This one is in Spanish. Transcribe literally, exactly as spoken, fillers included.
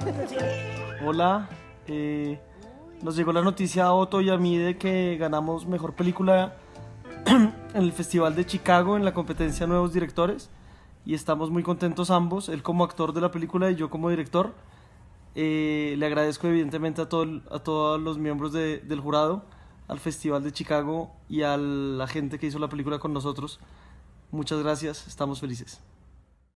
Hola, eh, nos llegó la noticia a Otto y a mí de que ganamos mejor película en el Festival de Chicago en la competencia Nuevos Directores y estamos muy contentos ambos, él como actor de la película y yo como director. Eh, le agradezco evidentemente a, todo, el- a todos los miembros de- del jurado, al Festival de Chicago y a la gente que hizo la película con nosotros. Muchas gracias, estamos felices.